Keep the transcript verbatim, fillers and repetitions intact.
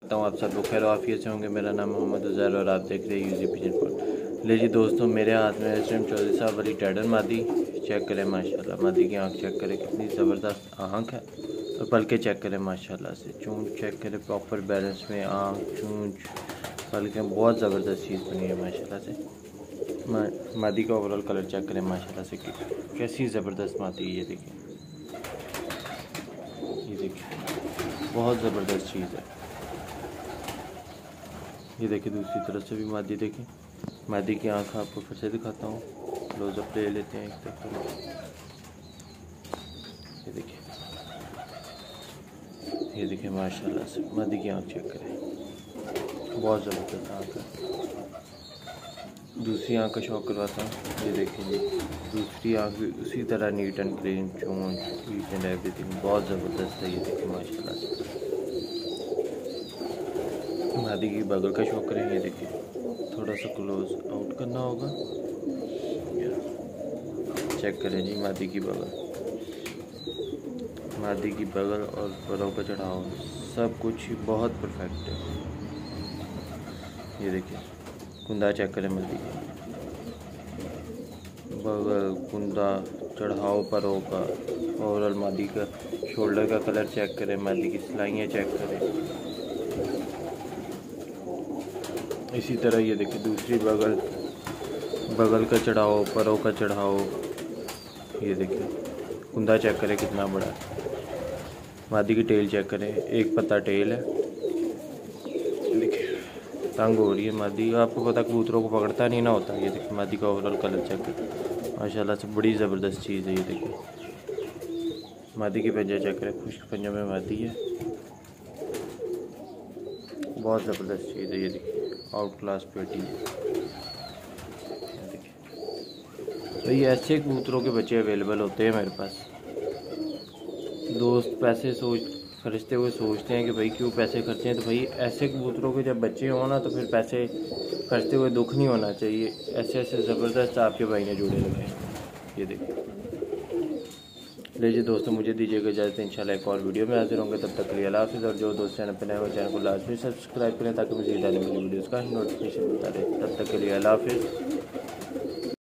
हूँ आप सब लोग खैर आफियत से होंगे। मेरा नाम मोहम्मद उज़ैर और आप देख रहे हैं यूजी पिजन पॉइंट। ले जी दोस्तों, मेरे हाथ में एस एम चौधरी साहब वाली टैडर मादी चेक करें माशाल्लाह। मादी की आंख चेक करें, कितनी ज़बरदस्त आंख है। और पलके चेक करें माशाल्लाह से, चूंच चेक करें प्रॉपर बैलेंस में, आंख चूंच पलके बहुत ज़बरदस्त चीज़ बनी है माशाल्लाह से। मा, मादी का ओवरऑल कलर चेक करें माशाल्लाह से, कैसी ज़बरदस्त मादी है। ये देखिए, ये देखिए बहुत ज़बरदस्त चीज़ है। ये देखिए दूसरी तरफ से भी मादी देखें। मादी की आंख आपको फिर से दिखाता हूँ, क्लोजअप ले लेते हैं एक तरफ। ये देखिए, ये देखिए माशाल्लाह से मादी की आंख चेक करें, बहुत ज़बरदस्त आंख है। दूसरी आंख का शौक करवाता हूँ। ये देखिए जी, दूसरी आंख भी उसी तरह नीट एंड क्लीन, चूंच ईच एंड एवरीथिंग बहुत ज़बरदस्त है। ये देखिए माशाल्लाह से मादी की बगल का शौक करें। ये देखिए, थोड़ा सा क्लोज आउट करना होगा, चेक करें जी मादी की बगल, मादी की बगल और परों का चढ़ाव सब कुछ बहुत परफेक्ट है। ये देखिए कुंदा चेक करें, मादी की बगल, कुंदा, चढ़ाव परों का, ओवरऑल मादी का शोल्डर का कलर चेक करें, मादी की सिलाइयाँ चेक करें। इसी तरह ये देखिए दूसरी बगल, बगल का चढ़ाओ, परों का चढ़ाओ। ये देखिए कुंदा चेक करें कितना बड़ा है। मादी की टेल चेक करें, एक पत्ता टेल है। देखिए तंग हो रही है मादी, आपको पता कबूतरों को पकड़ता नहीं ना होता। ये देखिए मादी का ओवरऑल कलर चेक करें माशाल्लाह से, बड़ी ज़बरदस्त चीज़ है। ये देखिए मादी की पंजा चेक करें, खुश्क पंजा में मादी है, बहुत ज़बरदस्त चीज़ है। ये देखिए आउट क्लास पेटी है। तो ये ऐसे कबूतरों के बच्चे अवेलेबल होते हैं मेरे पास। दोस्त पैसे सोच खर्चते हुए सोचते हैं कि भाई क्यों पैसे खर्चे हैं, तो भाई ऐसे कबूतरों के जब बच्चे हों ना, तो फिर पैसे खर्चते हुए दुख नहीं होना चाहिए। ऐसे ऐसे ज़बरदस्त आपके भाई ने जोड़े लगाए। ये देखिए, लीजिए दोस्तों, मुझे दीजिएगा इजाज़त, इंशाल्लाह एक और वीडियो में हाजिर होंगे। तब तक के लिए अल्लाह हाफ़िज़। और जो दोस्त चैनल पर नए हो चैनल को लाजमी सब्सक्राइब करें ताकि मुझे आने वाली वीडियोज़ का नोटिफिकेशन मिलता रहे। तब तक के लिए अल्लाह हाफ़िज़।